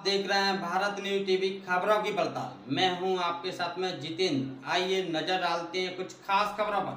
देख रहे हैं भारत न्यूज टीवी खबरों की पड़ताल। मैं हूं आपके साथ में जितेंद्र। आइए नजर डालते हैं कुछ खास खबरों पर।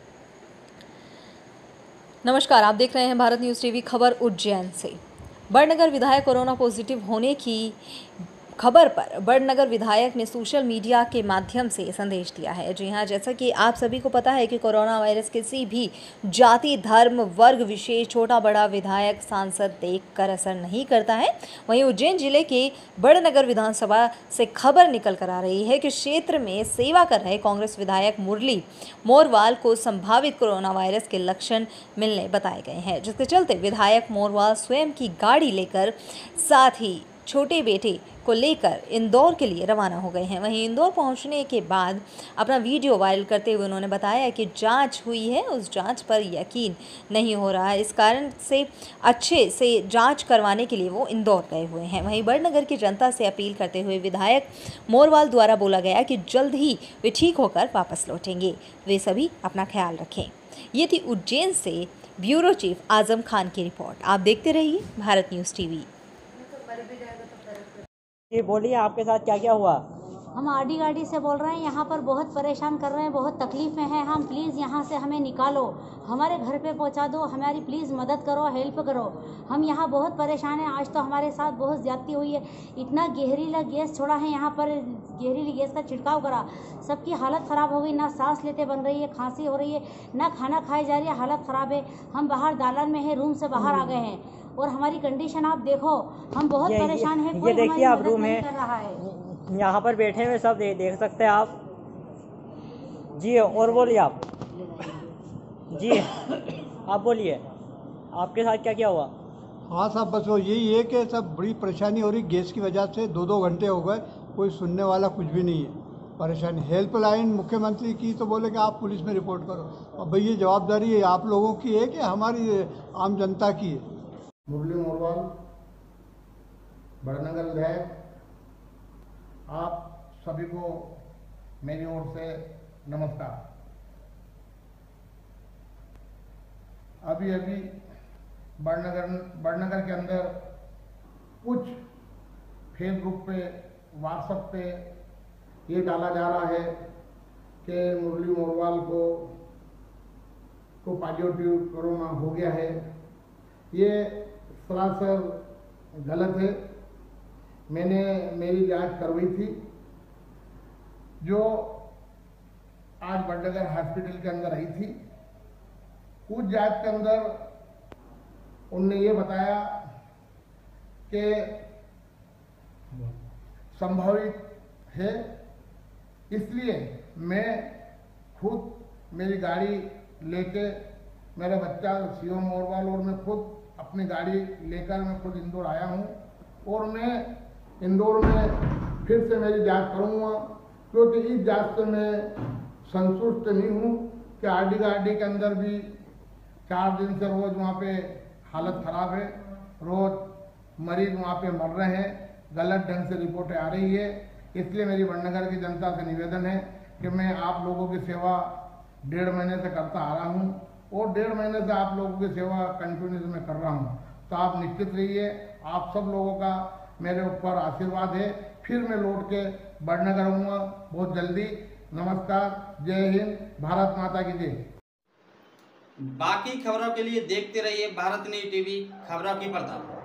नमस्कार, आप देख रहे हैं भारत न्यूज टीवी खबर उज्जैन से। बड़नगर विधायक कोरोना पॉजिटिव होने की खबर पर बड़नगर विधायक ने सोशल मीडिया के माध्यम से संदेश दिया है। जी हां, जैसा कि आप सभी को पता है कि कोरोना वायरस किसी भी जाति, धर्म, वर्ग विशेष, छोटा बड़ा, विधायक, सांसद देखकर असर नहीं करता है। वहीं उज्जैन जिले के बड़नगर विधानसभा से खबर निकल कर आ रही है कि क्षेत्र में सेवा कर रहे कांग्रेस विधायक मुरली मोरवाल को संभावित कोरोना वायरस के लक्षण मिलने बताए गए हैं, जिसके चलते विधायक मोरवाल स्वयं की गाड़ी लेकर साथ ही छोटे बेटे को लेकर इंदौर के लिए रवाना हो गए हैं। वहीं इंदौर पहुंचने के बाद अपना वीडियो वायरल करते हुए उन्होंने बताया कि जांच हुई है, उस जांच पर यकीन नहीं हो रहा है, इस कारण से अच्छे से जांच करवाने के लिए वो इंदौर गए हुए हैं। वहीं बड़नगर की जनता से अपील करते हुए विधायक मोरवाल द्वारा बोला गया कि जल्द ही वे ठीक होकर वापस लौटेंगे। वे सभी अपना ख्याल रखें। ये थी उज्जैन से ब्यूरो चीफ आजम खान की रिपोर्ट। आप देखते रहिए भारत न्यूज़ टीवी। ये बोलिए, आपके साथ क्या क्या हुआ? हम आरडी गाड़ी से बोल रहे हैं। यहाँ पर बहुत परेशान कर रहे हैं, बहुत तकलीफ में हैं हम। प्लीज़ यहाँ से हमें निकालो, हमारे घर पे पहुँचा दो, हमारी प्लीज़ मदद करो, हेल्प करो। हम यहाँ बहुत परेशान हैं। आज तो हमारे साथ बहुत ज़्यादती हुई है। इतना जहरीला गैस छोड़ा है यहाँ पर, जहरीली गैस का छिड़काव करा। सबकी हालत ख़राब हो गई, ना सांस लेते बन रही है, खांसी हो रही है, ना खाना खाई जा रही है, हालत ख़राब है। हम बाहर दालान में हैं, रूम से बाहर आ गए हैं और हमारी कंडीशन आप देखो, हम बहुत परेशान हैं। कोई देखिए, आप मदद रूम नहीं है, कर रहा है। यहाँ पर बैठे हुए सब देख सकते हैं आप जी। और बोलिए आप जी, आप बोलिए, आपके साथ क्या क्या हुआ? हाँ साहब, बस वो यही है कि सब बड़ी परेशानी हो रही गैस की वजह से। 2-2 घंटे हो गए, कोई सुनने वाला कुछ भी नहीं है। परेशानी हेल्पलाइन मुख्यमंत्री की तो बोले कि आप पुलिस में रिपोर्ट करो। अब भाई ये जवाबदारी है आप लोगों की है कि हमारी आम जनता की है? मुरली मोरवाल, बड़नगर विधायक, आप सभी को मेरी ओर से नमस्कार। अभी बड़नगर के अंदर कुछ फेसबुक पे, व्हाट्सएप पे ये डाला जा रहा है कि मुरली मोरवाल को पॉजिटिव कोरोना हो गया है। ये सरासर गलत है। मैंने मेरी जांच करवाई थी, जो आज बड़नगर हॉस्पिटल के अंदर आई थी। उस जांच के अंदर उनने ये बताया कि संभावित है, इसलिए मैं खुद मेरी गाड़ी लेके, मेरा बच्चा शिवम मोरवाल और मैं खुद अपनी गाड़ी लेकर मैं खुद इंदौर आया हूँ और मैं इंदौर में फिर से मेरी जांच करूँगा, क्योंकि इस जांच से मैं संतुष्ट नहीं हूँ कि आरडी गाड़ी के अंदर भी 4 दिन से रोज़ वहाँ पे हालत ख़राब है, रोज़ मरीज वहाँ पे मर रहे हैं, गलत ढंग से रिपोर्टें आ रही है। इसलिए मेरी बड़नगर की जनता से निवेदन है कि मैं आप लोगों की सेवा 1.5 महीने से करता आ रहा हूँ और 1.5 महीने से आप लोगों की सेवा कंटिन्यूस में कर रहा हूँ। तो आप निश्चित रहिए, आप सब लोगों का मेरे ऊपर आशीर्वाद है। फिर मैं लौट के बड़नगर आऊँगा बहुत जल्दी। नमस्कार, जय हिंद, भारत माता की जय। बाकी खबरों के लिए देखते रहिए भारत न्यूज टीवी खबरों की पड़ताल।